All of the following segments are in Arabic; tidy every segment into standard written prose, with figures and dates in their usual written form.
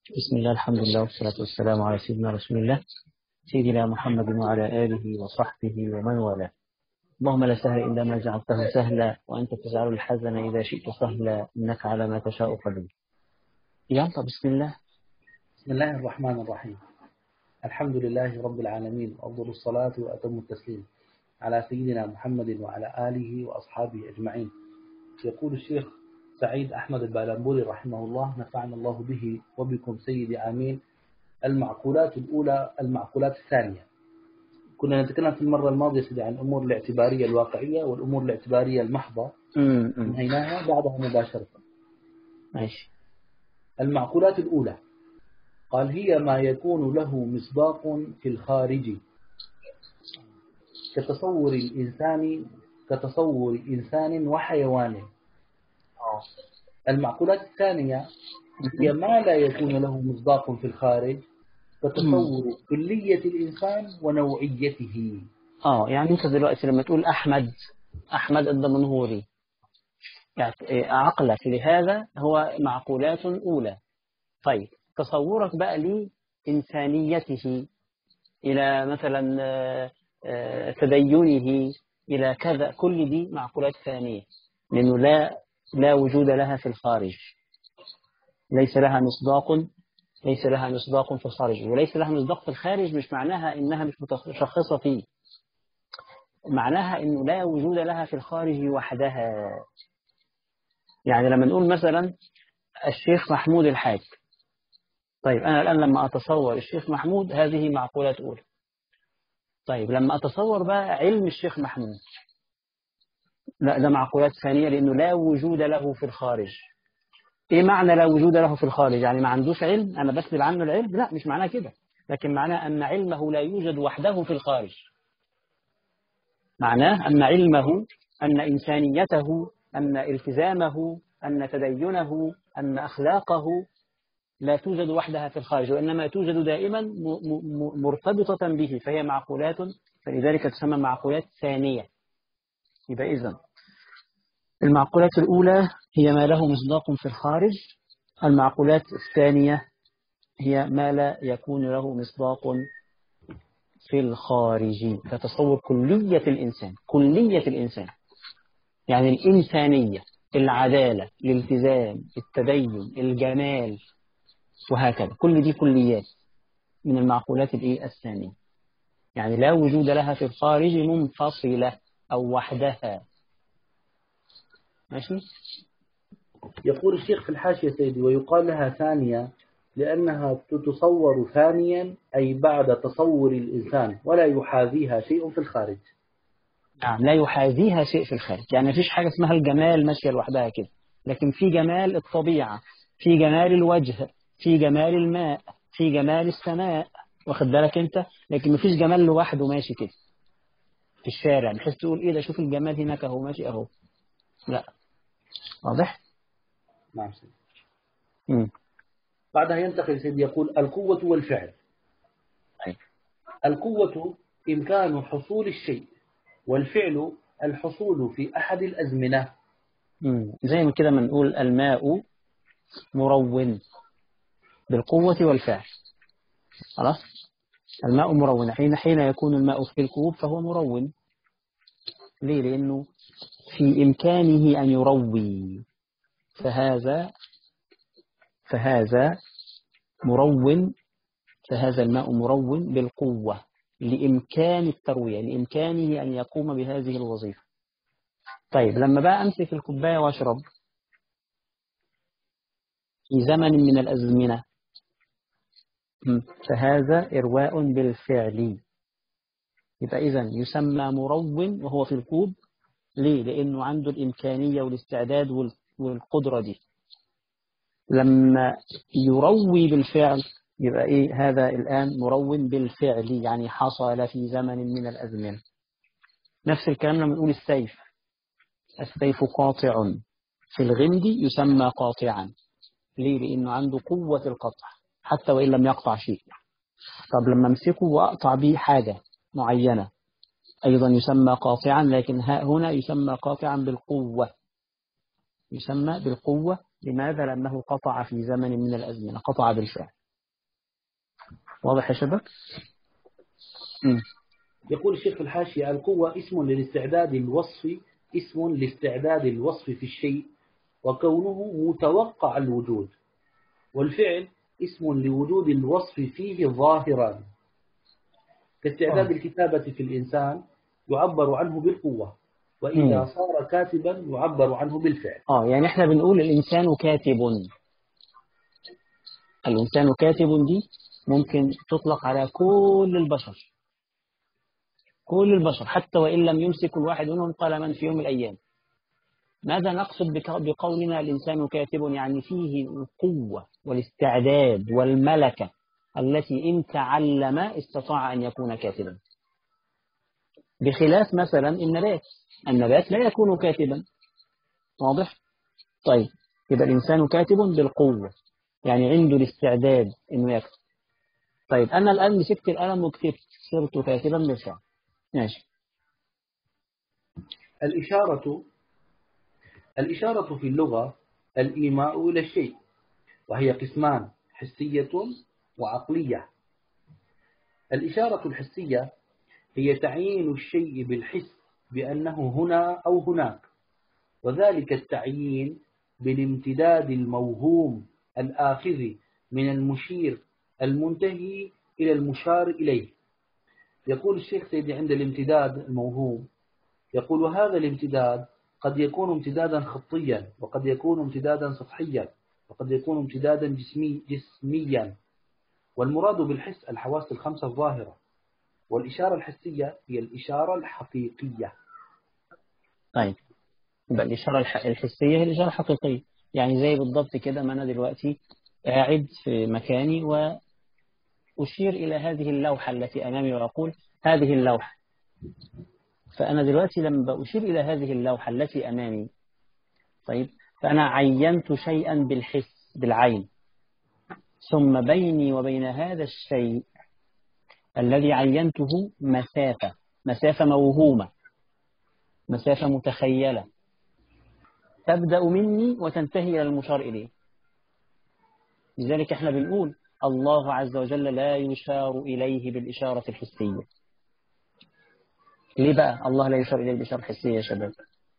بسم الله، الحمد لله، والصلاة والسلام على سيدنا رسول الله، سيدنا محمد وعلى آله وصحبه ومن والاه. اللهم لا سهل إلا ما جعلته سهلا، وأنت تجعل الحزن إذا شئت سهلا، إنك على ما تشاء قدير. يلا بسم الله. بسم الله الرحمن الرحيم. الحمد لله رب العالمين، وأفضل الصلاة وأتم التسليم على سيدنا محمد وعلى آله وأصحابه أجمعين. يقول الشيخ سعيد أحمد البالنبوري رحمه الله، نفعنا الله به وبكم سيدي آمين. المعقولات الأولى، المعقولات الثانية. كنا نتكلم في المرة الماضية سيدي عن الأمور الاعتبارية الواقعية والأمور الاعتبارية المحضة، انهيناها بعدها مباشرة. ماشي. المعقولات الأولى قال هي ما يكون له مصداق في الخارج كتصور إنسان وحيوان. المعقولات الثانية هي ما لا يكون له مصداق في الخارج كتصور كلية الإنسان ونوعيته. يعني أنت دلوقتي لما تقول أحمد الدمنهوري، يعني عقلك لهذا هو معقولات أولى. طيب تصورك بقى لإنسانيته، إلى مثلا تدينه، إلى كذا، كل دي معقولات ثانية، لأنه لا وجود لها في الخارج، ليس لها مصداق في الخارج. وليس لها مصداق في الخارج مش معناها إنها مش متشخصة فيه، معناها إنه لا وجود لها في الخارج وحدها. يعني لما نقول مثلا الشيخ محمود الحاج، طيب أنا الآن لما أتصور الشيخ محمود هذه معقولات أولى. طيب لما أتصور بقى علم الشيخ محمود، لا، ده معقولات ثانية، لأنه لا وجود له في الخارج. إيه معنى لا وجود له في الخارج؟ يعني ما عندوش علم، أنا بسلب عنه العلم؟ لا، مش معناه كده، لكن معناه أن علمه لا يوجد وحده في الخارج. معناه أن علمه، أن إنسانيته، أن التزامه، أن تدينه، أن أخلاقه لا توجد وحدها في الخارج، وإنما توجد دائما مرتبطة به، فهي معقولات، فلذلك تسمى معقولات ثانية. يبقى إذن المعقولات الأولى هي ما له مصداق في الخارج، المعقولات الثانية هي ما لا يكون له مصداق في الخارج، كتصور كلية الإنسان، يعني الإنسانية، العدالة، الالتزام، التدين، الجمال، وهكذا. كل دي كليات من المعقولات الثانية، يعني لا وجود لها في الخارج منفصلة أو وحدها. ماشي. يقول الشيخ في الحاشية سيدي: ويقال لها ثانية لأنها تتصور ثانيا، أي بعد تصور الإنسان، ولا يحاذيها شيء في الخارج. نعم، لا يحاذيها شيء في الخارج، يعني مفيش حاجة اسمها الجمال ماشية لوحدها كده، لكن في جمال الطبيعة، في جمال الوجه، في جمال الماء، في جمال السماء، واخد بالك انت، لكن مفيش جمال لوحده ماشي كده في الشارع بحيث تقول ايه ده، شوف الجمال هناك اهو ماشي اهو، لا. واضح؟ نعم سيدي. بعدها ينتقل سيدي يقول: القوة والفعل. أي. القوة إمكان حصول الشيء، والفعل الحصول في أحد الأزمنة. زي ما كده ما نقول الماء مرون بالقوة والفعل. خلاص، الماء مرون، حين يكون الماء في الكوب فهو مرون. ليه؟ لأنه في إمكانه أن يروي، فهذا مرون، فهذا الماء مرون بالقوة، لإمكان التروية، لإمكانه أن يقوم بهذه الوظيفة. طيب لما بقى أمسك الكوباية وأشرب في زمن من الأزمنة، فهذا إرواء بالفعل، يبقى إذن يسمى مرون وهو في الكوب. ليه؟ لأنه عنده الإمكانية والاستعداد والقدرة دي. لما يروي بالفعل يبقى إيه؟ هذا الآن مرون بالفعل، يعني حصل في زمن من الأزمنة. نفس الكلام لما نقول السيف قاطع في الغمد يسمى قاطعا. ليه؟ لأنه عنده قوة القطع حتى وإن لم يقطع شيء. طب لما امسكه وأقطع به حاجة معينة أيضا يسمى قاطعا، لكن هنا يسمى قاطعا بالقوة، يسمى بالقوة لماذا؟ لأنه قطع في زمن من الأزمنة، قطع بالفعل. واضح يا شباب؟ يقول الشيخ في الحاشية: القوة اسم لاستعداد الوصف في الشيء وكونه متوقع الوجود، والفعل اسم لوجود الوصف فيه ظاهرا، كاستعداد الكتابة في الإنسان يعبر عنه بالقوة، وإذا صار كاتبا يعبر عنه بالفعل. يعني احنا بنقول الإنسان كاتب. الإنسان كاتب دي ممكن تطلق على كل البشر، كل البشر، حتى وإن لم يمسك الواحد منهم قلما في يوم من الأيام. ماذا نقصد بقولنا الإنسان كاتب؟ يعني فيه القوة والاستعداد والملكة التي إن تعلم استطاع أن يكون كاتبا، بخلاف مثلا النبات لا يكون كاتبا. واضح؟ طيب، يبقى الإنسان كاتب بالقوة، يعني عنده الاستعداد إنه يكتب. طيب أنا الآن مسكت القلم وكتبت، صرت كاتبا بالفعل. ماشي. الإشارة في اللغة الإيماء إلى الشيء، وهي قسمان: حسية وعقلية. الإشارة الحسية هي تعيين الشيء بالحس بأنه هنا أو هناك، وذلك التعيين بالامتداد الموهوم الآخذ من المشير المنتهي إلى المشار إليه. يقول الشيخ سيدي عند الامتداد الموهوم، يقول: وهذا الامتداد قد يكون امتدادا خطيا، وقد يكون امتدادا سطحيا، وقد يكون امتدادا جسميا. والمراد بالحس الحواس الخمسة الظاهرة، والإشارة الحسية هي الإشارة الحقيقية. طيب، يبقى الإشارة الحسية هي الإشارة الحقيقية. يعني زي بالضبط كده ما أنا دلوقتي قاعد في مكاني وأشير إلى هذه اللوحة التي أمامي وأقول هذه اللوحة. فأنا دلوقتي لما بأشير إلى هذه اللوحة التي أمامي، طيب، فأنا عينت شيئا بالحس بالعين، ثم بيني وبين هذا الشيء الذي عينته مسافة موهومة، مسافة متخيلة، تبدأ مني وتنتهي إلى المشار إليه. لذلك احنا بنقول الله عز وجل لا يشار إليه بالإشارة الحسية. ليه بقى الله لا يشار إليه بالإشارة الحسية يا شباب؟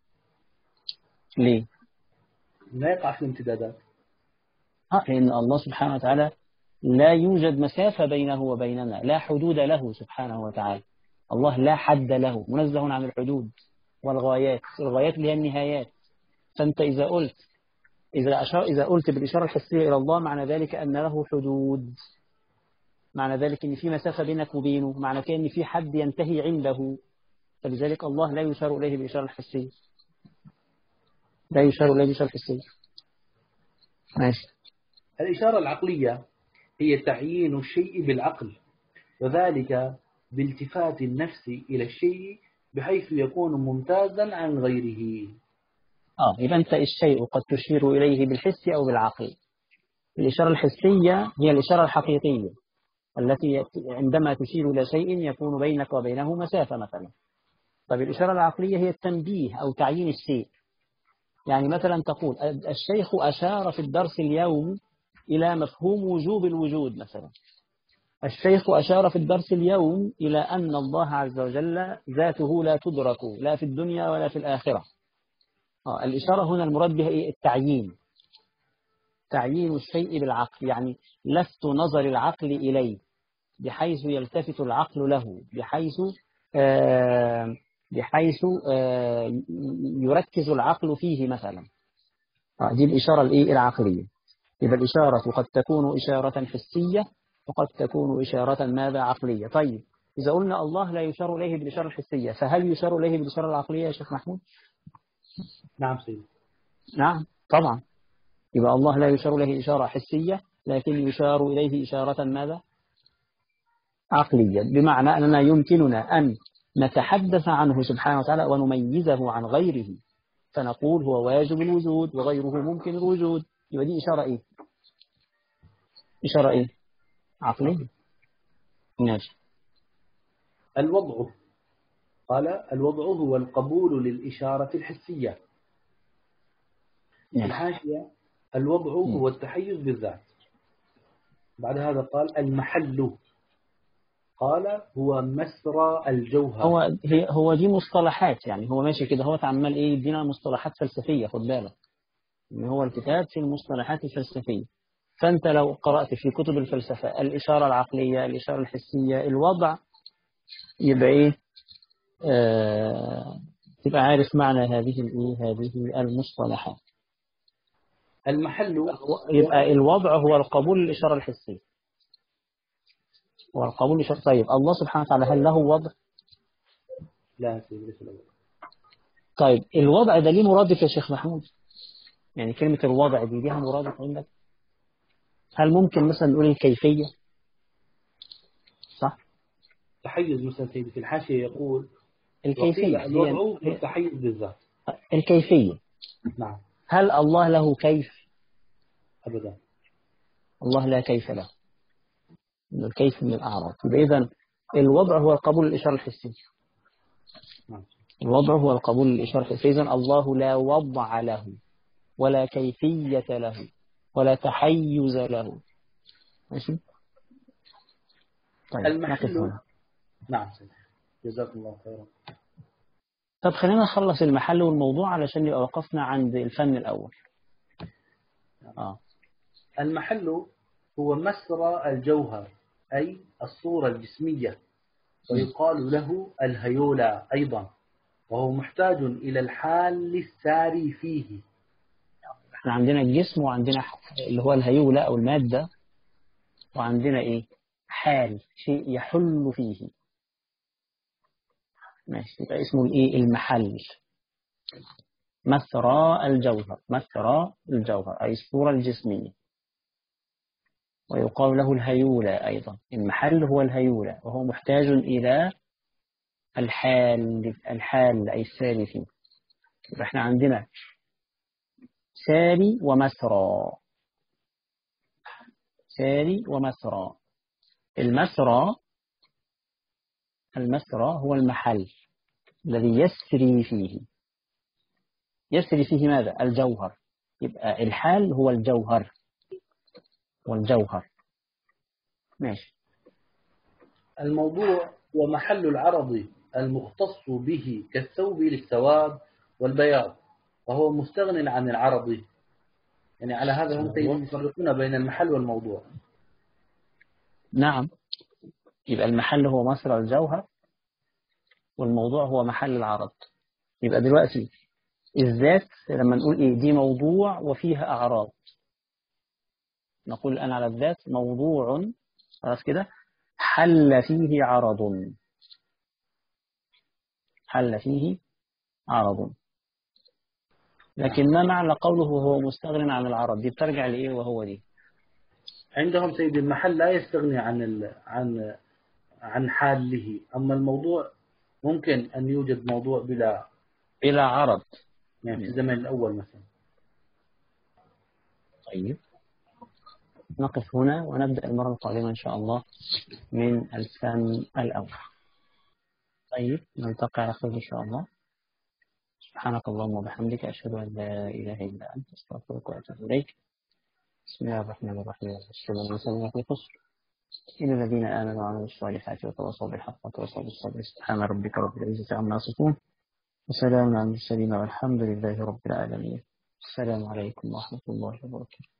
ليه؟ لا يقع في الامتدادات. لأن الله سبحانه وتعالى لا يوجد مسافة بينه وبيننا، لا حدود له سبحانه وتعالى. الله لا حد له، منزه عن الحدود والغايات. الغايات اللي هي النهايات. فأنت إذا قلت بالإشارة الحسية إلى الله، معنى ذلك أن له حدود، معنى ذلك أن في مسافة بينك وبينه، معنى كده أن في حد ينتهي عنده. فلذلك الله لا يشار إليه بالإشارة الحسية، لا يشار إليه بالإشارة الحسية. ماشي. الإشارة العقلية هي تعيين الشيء بالعقل، وذلك بالتفات النفس إلى الشيء بحيث يكون ممتازا عن غيره. يبقى أنت الشيء قد تشير إليه بالحس أو بالعقل. الإشارة الحسية هي الإشارة الحقيقية التي عندما تشير إلى شيء يكون بينك وبينه مسافة مثلا. طيب الإشارة العقلية هي التنبيه أو تعيين الشيء. يعني مثلا تقول الشيخ أشار في الدرس اليوم إلى مفهوم وجوب الوجود مثلا. الشيخ أشار في الدرس اليوم إلى أن الله عز وجل ذاته لا تدرك لا في الدنيا ولا في الآخرة. الإشارة هنا المراد بها التعيين، تعيين الشيء بالعقل، يعني لفت نظر العقل إليه بحيث يلتفت العقل له، بحيث يركز العقل فيه مثلا. دي الإشارة العقلية. يبقى الإشارة قد تكون إشارة حسية وقد تكون إشارة ماذا؟ عقلية. طيب إذا قلنا الله لا يشار إليه بالإشارة الحسية، فهل يشار إليه بالإشارة العقلية يا شيخ محمود؟ نعم سيدي. نعم طبعا. يبقى الله لا يشار إليه إشارة حسية، لكن يشار إليه إشارة ماذا؟ عقلية، بمعنى أننا يمكننا أن نتحدث عنه سبحانه وتعالى ونميزه عن غيره، فنقول هو واجب الوجود وغيره ممكن الوجود. يبقى دي إشارة إشارة عقلية. ماشي. الوضع هو القبول للإشارة الحسية. ماشي. الحاشية: الوضع هو التحيز بالذات. بعد هذا قال المحل، قال هو مسرى الجوهر. هو دي مصطلحات، يعني هو ماشي كده، هو عمال ايه يدينا مصطلحات فلسفية. خد بالك ان هو الكتاب في المصطلحات الفلسفية. فانت لو قرأت في كتب الفلسفة الإشارة العقلية، الإشارة الحسية، الوضع، يبقى ايه تبقى عارف معنى هذه المصطلحات. المحل يبقى الوضع هو القبول للإشارة الحسية، هو القبول للإشارة. طيب الله سبحانه وتعالى هل له وضع؟ لا ليس له. طيب الوضع ده ليه مرادف يا شيخ محمود؟ يعني كلمة الوضع دي ليها مرادف عندك؟ هل ممكن مثلا نقول الكيفية؟ صح؟ تحيز مثلا سيدي في الحاشية يقول الكيفية الوضع هو التحيز بالذات. الكيفية. نعم. هل الله له كيف؟ أبدا. الله لا كيف له. الكيف من الأعراض. يبقى إذن الوضع هو القبول للإشارة الحسية. نعم. الوضع هو القبول للإشارة الحسية. إذن الله لا وضع له ولا كيفية له ولا تحيز له. ماشي؟ طيب المحل. نعم سيدي، جزاكم الله خيرا. طب خلينا نخلص المحل والموضوع علشان يبقى وقفنا عند الفن الأول. المحل هو مسرى الجوهر، أي الصورة الجسمية، ويقال له الهيولا أيضا، وهو محتاج إلى الحال الساري فيه. احنا عندنا الجسم وعندنا اللي هو الهيولة أو المادة، وعندنا إيه؟ حال، شيء يحل فيه. ماشي، يبقى اسمه الإيه؟ المحل. مسرى الجوهر، مسرى الجوهر أي الصورة الجسمية، ويقال له الهيولة أيضا. المحل هو الهيولة، وهو محتاج إلى الحال أي الساري فيه. يبقى احنا عندنا ساري ومسرى. ساري ومسرى. المسرى هو المحل الذي يسري فيه. يسري فيه ماذا؟ الجوهر. يبقى الحال هو الجوهر، والجوهر. ماشي. الموضوع هو محل العرض المختص به كالثوب للسواد والبياض، وهو مستغن عن العرض. يعني على هذا هم يفرقون بين المحل والموضوع. نعم. يبقى المحل هو مسرى الجوهر، والموضوع هو محل العرض. يبقى دلوقتي الذات لما نقول إيه؟ دي موضوع وفيها أعراض. نقول الآن على الذات موضوع، خلاص كده، حل فيه عرض. حل فيه عرض. لكن ما معنى قوله هو مستغن عن العرض؟ دي بترجع لإيه وهو دي؟ عندهم سيد المحل لا يستغني عن حاله، أما الموضوع ممكن أن يوجد موضوع بلا عرض، يعني في الزمن الأول مثلا. طيب نقف هنا ونبدأ المرة القادمة إن شاء الله من الفن الأول. طيب نلتقي على خير إن شاء الله. سبحانك اللهم وبحمدك، أشهد أن لا إله إلا أنت، أستغفرك وأتوب إليك. بسم الله الرحمن الرحيم. والسلام في خسر إن الذين آمنوا وعملوا الصالحات وتواصوا بالحق وتواصوا بالصبر. سبحان ربك رب العزة عما يصفون، وسلام على المرسلين، والحمد لله رب العالمين. السلام عليكم ورحمة الله وبركاته.